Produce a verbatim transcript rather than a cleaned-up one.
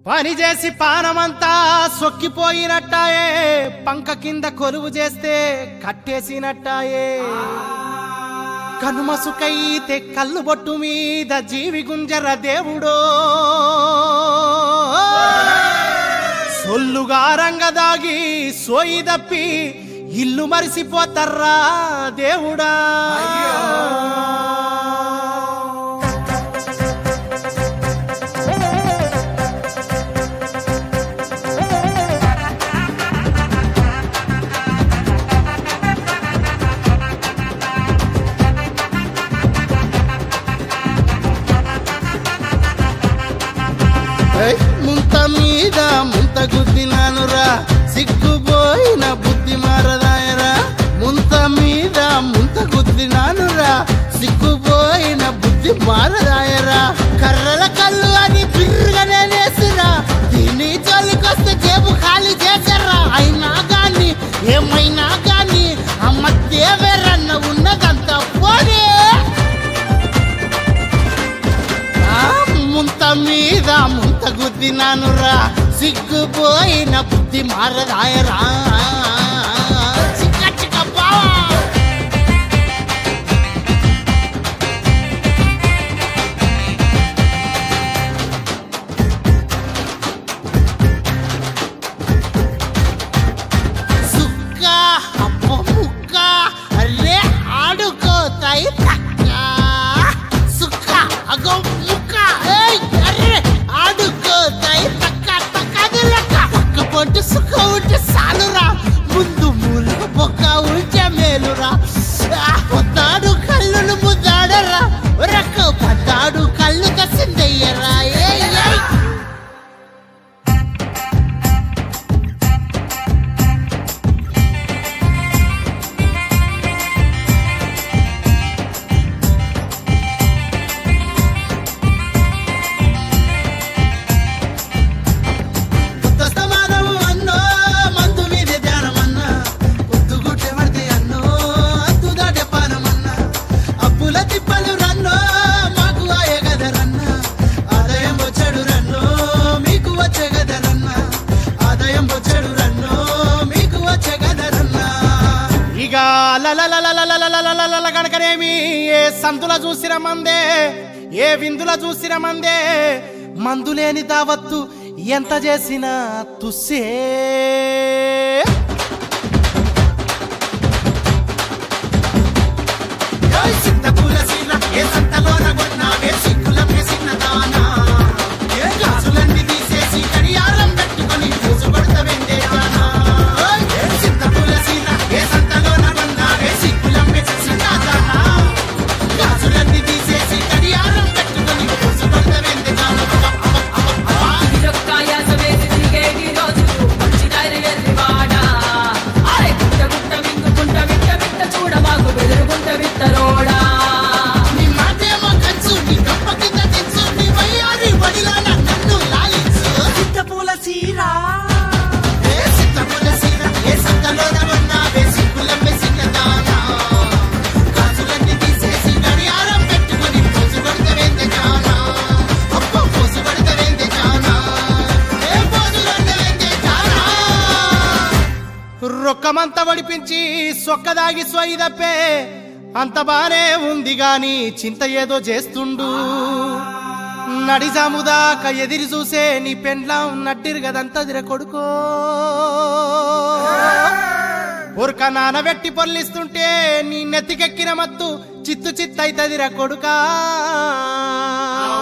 పని చేసి పానమంతా సొక్కిపోయినట్టాయే, పంక కింద కొలువు చేస్తే కట్టేసినట్టాయే. కనుమసుకైతే కళ్ళు బొట్టు మీద జీవి గుంజర దేవుడో, సొల్లుగా రంగదాగి సోయి దప్పి ఇల్లు మరిసిపోతర్రా దేవుడా. ముంత మీద ముంత గుద్దినానురా, సిగ్గుపోయిన బుద్ధి మారదాయరా. ముంత మీద ముంత గుద్దినానురా, సిగ్గుపోయిన బుద్ధి మారదాయరా. కర్రల కళ్ళు అని బిర్రుగానే నేసిరా, దీన్ని చలికొస్తే జేబు ఖాళీ చేశారా. అయినా గాని ఏమైనా గాని అమ్మ దేవేరన్న ఉన్నదంతా పోనీ. ముంత మీద ముంత గుద్దినానురా, సిగ్గుపోయిన బుద్ధి మారదాయరా. చిక్క చిక్క బావా సుక్క అప్ప ముక్క అరే ఆడుకోతాయి తక్క. సుక్క అగో ముక్క ఆడుకోతాయి తక్క తక్కది లెక్క. పక్క పొట్టు సుక్క ఉంటే సాలురా, ముందు మూలకు పొక్క ఉంటే మేలురా. పొద్దాడు కళ్ళును ముద్దాడరా, రక్క పద్దాడు కళ్ళు కసిందయ్యరా. కనుకనేమి ఏ సంతుల చూసిన మందే, ఏ విందుల చూసిన మందే, మందులేని దావత్తు ఎంత చేసినా తుస్సే. రొక్కమంతా వడిపించి సొక్కదాగి సోయి దప్పే, అంత బానే ఉంది గాని చింత ఏదో చేస్తుండు. నడిజాముదాక ఎదిరి చూసే నీ పెండ్లాం నట్టిరు గదంతా దిర కొడుకో. ఉరక నానబెట్టి పొల్లిస్తుంటే నీ నెత్తికెక్కిన మత్తు చిత్తు చిత్తైతదిర కొడుకా.